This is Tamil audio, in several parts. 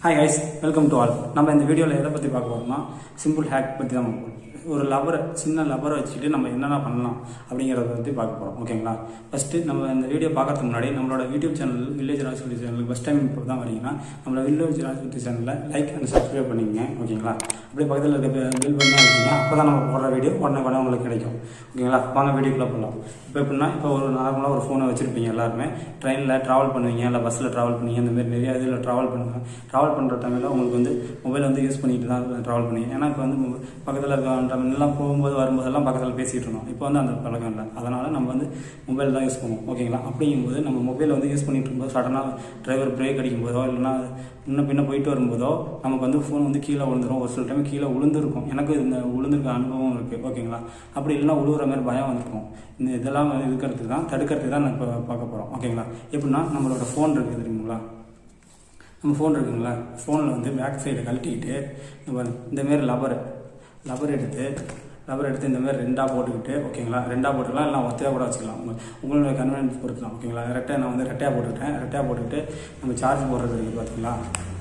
Hi guys, welcome to all. நம்ம இந்த வீடியோல எதை பத்தி பார்க்க போறோம்னா சிம்பிள் ஹேக் பத்தி தான் பார்க்க போறோம். ஒரு லவர் சின்ன லவர் வச்சிட்டு நம்ம என்னென்ன பண்ணலாம் அப்படிங்கறத பத்தி பார்க்க போறோம். ஓகேங்களா? ஃபர்ஸ்ட் நம்ம இந்த வீடியோ பார்க்கிறதுக்கு முன்னாடி நம்மளோட YouTube சேனல் வில்லேஜ் ராஜ்குட்டி சேனலுக்கு ஃபர்ஸ்ட் டைம் இப்போ தான் வரீங்கன்னா நம்மளோட வில்லேஜ் ராஜ்குட்டி சேனலை லைக் அண்ட் சப்ஸ்கிரைப் பண்ணிக்கங்க. ஓகேங்களா? அப்படியே பக்கத்தில் இருக்க பெல் பட்டன் அழுத்திங்க. அப்பதான் நம்ம போடுற வீடியோ உடனே உங்களுக்கு கிடைக்கும். ஓகேங்களா? வாங்க வீடியோக்குள்ள போகலாம். இப்போ எப்படின்னா இப்போ ஒரு நார்மலாக ஒரு ஃபோனை வச்சிருப்பீங்க எல்லாருமே. ட்ரெயினில் ட்ராவல் பண்ணுவீங்க, இல்லை பஸ்ஸில் ட்ராவல் பண்ணுவீங்க, இந்த மாதிரி நிறைய இதில் ட்ராவல் பண்ணுற டைமில் உங்களுக்கு வந்து மொபைல் வந்து யூஸ் பண்ணிட்டு தான் ட்ராவல் பண்ணுவீங்க. ஏன்னா இப்போ வந்து பக்கத்தில் இருக்க எல்லாம் போகும்போது வரும்போதெல்லாம் பக்கத்தில் பேசிகிட்டு இருந்தோம். இப்போ வந்து அந்த பழக்கம் இல்லை. அதனால் நம்ம வந்து மொபைல் தான் யூஸ் பண்ணுவோம். ஓகேங்களா? அப்படிங்கும்போது நம்ம மொபைல் வந்து யூஸ் பண்ணிட்டு இருக்கும்போது சடனாக டிரைவர் பிரேக் அடிக்கும்போதோ இல்லைன்னா முன்ன பின்ன போயிட்டு வரும்போதோ நமக்கு வந்து ஃபோன் வந்து கீழே விழுந்துடும். ஒரு சில டைம் கீழே விழுந்துருக்கும். எனக்கு இந்த விழுந்திருக்க அனுபவம் இருக்குது. ஓகேங்களா? அப்படி இல்லைன்னா விழுவுற மாதிரி பயம் வந்துருக்கும். இந்த இதெல்லாம் தடுக்கிறதுக்கு தான் நான் இப்போ பார்க்க போகிறோம். ஓகேங்களா? எப்படின்னா நம்மளோட ஃபோன் இருக்குது தெரியுங்களா? நம்ம ஃபோன் இருக்குங்களா? ஃபோனில் வந்து பேக் சைடை கழட்டிக்கிட்டு இந்தமாரி லப்பர் எடுத்து இந்தமாரி ரெண்டாக போட்டுக்கிட்டு, ஓகேங்களா? ரெண்டாக போட்டுக்கலாம், இல்லை ஒத்தையாக கூட வச்சுக்கலாம். உங்களோட கன்வீனியன்ஸ் பொறுத்துக்கலாம். ஓகேங்களா? நான் வந்து ரெட்டையாக போட்டுக்கிட்டு நம்ம சார்ஜ் போடுறது இருக்குது பார்த்தீங்களா?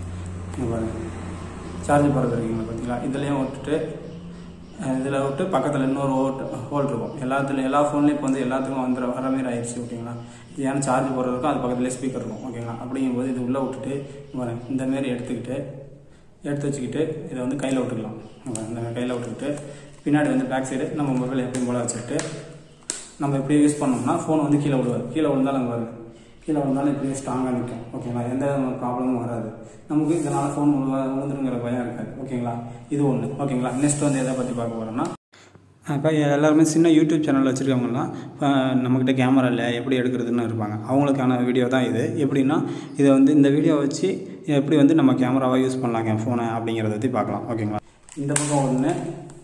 சார்ஜ் போடுறது இருக்குங்களா பார்த்தீங்களா? இதுலேயும் இதில் விட்டு பக்கத்தில் இன்னொரு ஹோல் இருக்கும். எல்லா ஃபோன்லேயும் இப்போ வந்து எல்லாத்துக்கும் வர மாதிரி ஆயிடுச்சு. ஓகேங்களா? இது ஏன்னா சார்ஜ் போடுறதுக்கும் அது பக்கத்துலேயே ஸ்பீக்கர் இருக்கும். ஓகேங்களா? அப்படிங்கும்போது இது உள்ளே விட்டுட்டு இந்தமாரி எடுத்து வச்சுக்கிட்டு இதை வந்து கையில் விட்டுக்கலாம். இந்த கையில் விட்டுக்கிட்டு பின்னாடி வந்து பேக் சைடு நம்ம மொபைல் எப்பயும் போல வச்சுட்டு நம்ம எப்படி யூஸ் பண்ணோம்னா ஃபோன் வந்து கீழே விழுந்தாலும் இப்படியே ஸ்ட்ராங்காக நிற்கும். ஓகேங்களா? எந்த ப்ராப்ளமும் வராது. நமக்கு இதனால் ஃபோன் விழுந்துருங்கிற பயம் இருக்காது. ஓகேங்களா? இது ஒன்று. ஓகேங்களா? நெக்ஸ்ட் வந்து எதை பற்றி பார்க்க போகிறோம்னா, இப்போ எல்லாருமே சின்ன யூடியூப் சேனல் வச்சுருக்கவங்கலாம் நம்மக்கிட்ட கேமரா இல்லை எப்படி எடுக்கிறதுன்னு இருப்பாங்க. அவங்களுக்கான வீடியோ தான் இது. எப்படின்னா இதை வந்து இந்த வீடியோ வச்சு எப்படி வந்து நம்ம கேமராவை யூஸ் பண்ணலாங்க ஃபோனை அப்படிங்கிறத பற்றி பார்க்கலாம். ஓகேங்களா? இந்த பக்கம் ஒன்று,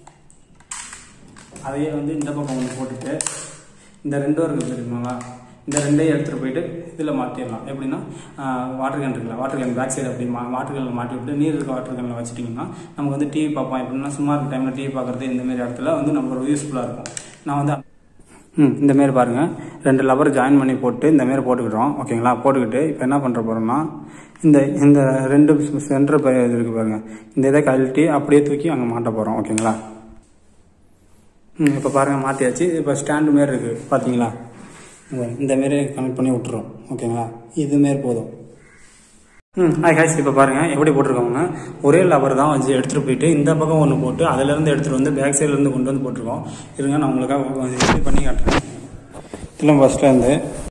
அதையே வந்து இந்த பக்கம் ஒன்று போட்டுட்டு இந்த ரெண்டும் இருக்குது தெரியுங்களா? இந்த ரெண்டையும் எடுத்துகிட்டு போயிட்டு இதில் மாட்டிடலாம். எப்படின்னா வாட்டர் கேன் இருக்குல்ல, வாட்டர் கேன் பேக் சைடு அப்படி வாட்டர் கேனில் மாட்டி விட்டு நீர் இருக்க வாட்டர் கேனில் வச்சுட்டிங்கன்னா நமக்கு வந்து டிவி பார்ப்போம். எப்படின்னா சும்மா இருக்க டைமில் டிவி பார்க்குறது இந்தமாரி இடத்துல வந்து நமக்கு யூஸ்ஃபுல்லாக இருக்கும். நான் வந்து இந்தமாரி பாருங்கள், 2 லப்பர் ஜாயின் பண்ணி போட்டு இந்தமாரி போட்டுக்கிட்டோம். ஓகேங்களா? போட்டுக்கிட்டு இப்போ என்ன பண்ணுற போகிறோம்னா இந்த 2 சென்டர் இது இருக்குது பாருங்கள், இந்த இதை கழட்டி அப்படியே தூக்கி அங்கே மாட்ட போகிறோம். ஓகேங்களா? இப்போ பாருங்கள் மாட்டியாச்சு. இப்போ ஸ்டாண்டு மாரி இருக்குது பார்த்தீங்களா? இந்தமாரி கனெக்ட் பண்ணி விட்டுறோம். ஓகேங்களா? இதுமாரி போதும். ஹாய்ஸ், இப்போ பாருங்கள் எப்படி போட்டிருக்கோங்க. ஒரே லவர் தான் வச்சு எடுத்துகிட்டு போயிட்டு இந்த பக்கம் ஒன்று போட்டு அதிலேருந்து எடுத்துகிட்டு வந்து பேக் சைட்லேருந்து கொண்டு வந்து போட்டிருக்கோம். இருங்க நான் உங்களுக்காக எப்படி பண்ணி காட்டுறேன். இதில் ஃபஸ்ட்டு வந்து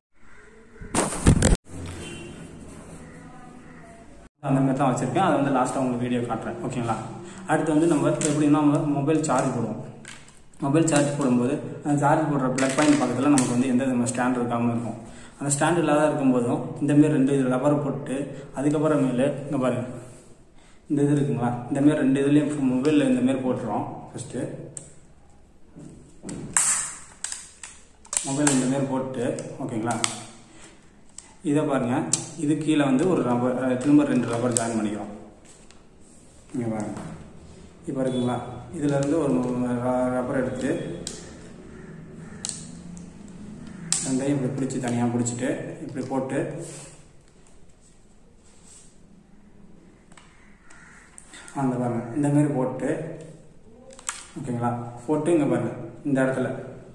அந்த மாதிரி தான் வச்சுருக்கேன். அதை வந்து லாஸ்ட்டாக உங்களுக்கு வீடியோ காட்டுறேன். ஓகேங்களா? அடுத்து வந்து நம்ம எப்படின்னா மொபைல் சார்ஜ் போடுவோம். மொபைல் சார்ஜ் போடும்போது அந்த சார்ஜ் போடுற ப்ளக் பாயிண்ட் பக்கத்தில் நமக்கு வந்து எந்த விதமான ஸ்டாண்ட் இருக்காமல் இருக்கும். அந்த ஸ்டாண்ட் இல்லாத இருக்கும்போதும் இந்தமாரி 2 லப்பர் போட்டு அதுக்கப்புறமேலு இங்கே பாருங்கள் இந்த இது இருக்குங்களா, இந்தமாரி 2 இதுலேயும் மொபைலில் இந்தமாரி போட்டுருவோம். ஃபஸ்ட்டு மொபைல் இந்தமாரி போட்டு, ஓகேங்களா? இதை பாருங்கள், இது கீழே வந்து ஒரு ரப்பர் திரும்ப 2 ரப்பர் ஜாயின் பண்ணிக்கிறோம். இங்கே பாருங்கள், இப்போ இருக்குங்களா? இதிலேருந்து ஒரு ரப்பர் எடுத்து ரெண்டையும் இப்படி பிடிச்சி தனியாக பிடிச்சிட்டு இப்படி போட்டு அந்த பாருங்கள் இந்தமாரி போட்டு, ஓகேங்களா? போட்டு இங்கே பாருங்கள் இந்த இடத்துல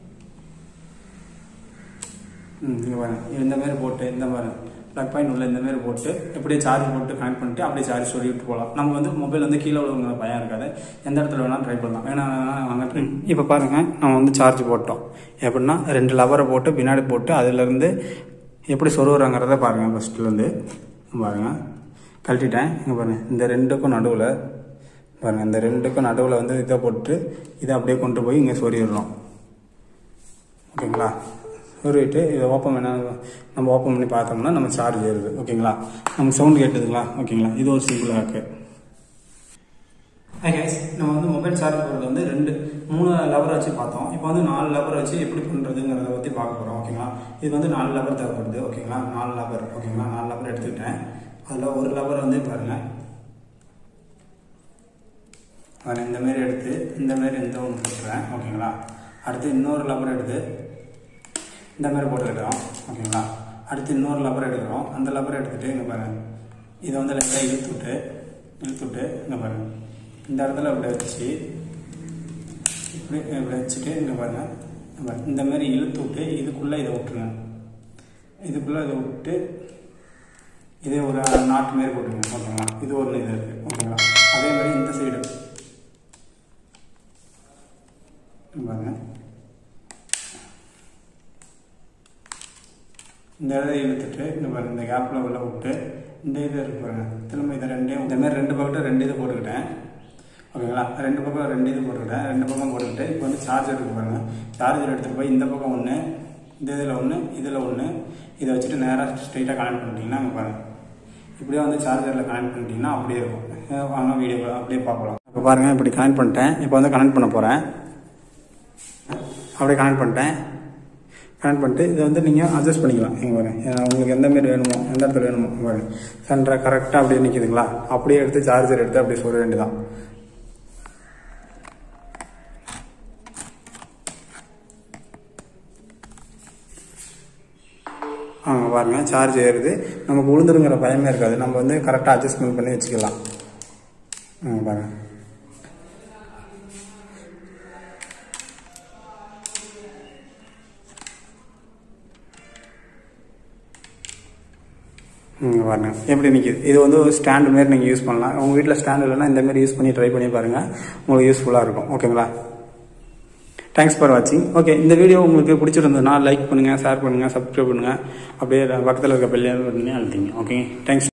இங்கே பாருங்கள் இந்தமாரி போட்டு இந்த மாதிரி ப்ளக் பாயிண்ட் உள்ள இந்தமாரி போட்டு எப்படியே சார்ஜ் போட்டு கனெக்ட் பண்ணிட்டு அப்படியே சார்ஜ் சொல்லி விட்டு போகலாம். நம்ம வந்து மொபைல் வந்து கீழே விழுங்கிற பயம் இருக்காது. எந்த இடத்துல வேணாலும் ட்ரை பண்ணலாம். வாங்க இப்போ பாருங்கள், நம்ம வந்து சார்ஜ் போட்டோம். எப்படின்னா 2 லவரை போட்டு பின்னாடி போட்டு அதிலேருந்து எப்படி சொருவுறாங்கிறத பாருங்கள். ஃபஸ்ட்டுலேருந்து பாருங்கள் கழட்டிட்டேன். இங்கே பாருங்கள் இந்த 2க்கும் நடுவில் பாருங்கள், இந்த 2க்கும் நடுவில் வந்து இதை போட்டு இதை அப்படியே கொண்டு போய் இங்கே சொருவிடுறோம். ஓகேங்களா? சொருவிட்டு இதை நம்ம ஓப்பன் பண்ணி பார்த்தோம்னா நம்ம சார்ஜ் ஏறுது. ஓகேங்களா? நமக்கு சவுண்ட் கேட்டுதுங்களா? ஓகேங்களா? இது ஒரு சிம்பிள் ஹேக்கு. ஹாய் கைஸ், நம்ம வந்து மொபைல் சார்ஜ் போடுறது வந்து 3 லவர் வச்சு பார்த்தோம். இப்போ வந்து 4 லவர் வச்சு எப்படி பண்ணுறதுங்கிறத பற்றி பார்க்க போகிறோம். ஓகேங்களா? இது வந்து 4 லவர் தேவைப்படுது. ஓகேங்களா? 4 லவர். ஓகேங்களா? 4 லவர் எடுத்துக்கிட்டேன். அதில் ஒரு லவர் வந்து பாருங்கள் இந்தமாரி எடுத்து இந்தமாரி இந்த ஒன்று போட்டுறேன். ஓகேங்களா? அடுத்து இன்னொரு லவர் எடுத்து இந்தமாரி போட்டுக்கிட்டோம். ஓகேங்களா? அடுத்து இன்னொரு லப்பர் எடுக்கிறோம். அந்த லப்பர் எடுத்துகிட்டு இங்கே பாருங்கள் இதை வந்து லைட்டாக இழுத்து விட்டு இழுத்து விட்டு இங்கே பாருங்கள் இந்த இடத்துல இப்படி வச்சு இப்படி வச்சுட்டு இங்கே பாருங்கள் இந்த மாதிரி இழுத்து விட்டு இதுக்குள்ளே இதை விட்டுருங்க. இதுக்குள்ளே இதை விட்டு இதே ஒரு நாட்டு மாரி போட்டுருங்க. ஓகேங்களா? இது ஒரு இது இருக்குது. ஓகேங்களா? அதே மாதிரி இந்த சைடு பாருங்க இந்த இடத்த இழுத்துட்டு இங்கே பாருங்கள் இந்த கேப்பில் உள்ள விட்டு இந்த இது இருக்கு பாருங்க திரும்ப இதை ரெண்டையும் இந்த மாதிரி 2 பக்கத்தில் 2 இது போட்டுக்கிட்டேன். ஓகேங்களா? 2 பக்கம் 2 இது போட்டுக்கிட்டேன். 2 பக்கம் போட்டுக்கிட்டு இப்போ வந்து சார்ஜர் இருக்கு பாருங்கள். சார்ஜர் எடுத்துகிட்டு போய் இந்த பக்கம் ஒன்று, இந்த இதில் ஒன்று, இதில் ஒன்று, இதை வச்சுட்டு நேராக ஸ்ட்ரைட்டாக கனெக்ட் பண்ணிட்டீங்கன்னா அங்கே பாருங்கள் இப்படியே வந்து சார்ஜரில் கனெக்ட் பண்ணிட்டீங்கன்னா அப்படியே இருக்கும். வாங்க வீடியோ அப்படியே பார்க்கலாம். இப்போ பாருங்கள் இப்படி கனெக்ட் பண்ணிட்டேன். இப்போ வந்து கனெக்ட் பண்ண போகிறேன். அப்படியே கனெக்ட் பண்ணிட்டேன். கனெக்ட் பண்ணிட்டு இதை வந்து நீங்கள் அட்ஜஸ்ட் பண்ணிக்கலாம். இங்கே பாருங்கள் உங்களுக்கு எந்த மாரி வேணுமோ எந்த இடத்துல வேணுமோ பாருங்கள் சென்டரை கரெக்டாக அப்படியே நிற்கிதுங்களா? அப்படியே எடுத்து சார்ஜர் எடுத்து அப்படியே சொல்ல வேண்டியதான். பாருங்கள் சார்ஜ் ஏறுது. நமக்கு உளுந்துருங்கிற பயமே இருக்காது. நம்ம வந்து கரெக்டாக அட்ஜஸ்ட்மெண்ட் பண்ணி வச்சுக்கலாம். பாருங்கள் பாருங்கள் எப்படி நிற்கிது. இது வந்து ஒரு ஸ்டாண்டு மாரி நீங்கள் யூஸ் பண்ணலாம். உங்கள் வீட்டில் ஸ்டாண்ட் இல்லைன்னா இந்த மாதிரி யூஸ் பண்ணி ட்ரை பண்ணி பாருங்கள். உங்களுக்கு யூஸ்ஃபுல்லாக இருக்கும். ஓகேங்களா? தேங்க்ஸ் ஃபார் வாட்சிங். ஓகே, இந்த வீடியோ உங்களுக்கு பிடிச்சிருந்ததுன்னா லைக் பண்ணுங்கள், ஷேர் பண்ணுங்கள், சப்ஸ்கிரைப் பண்ணுங்கள். அப்படியே பக்கத்தில் இருக்க பெல் பண்ணி அழுத்திங்க. Okay, thanks.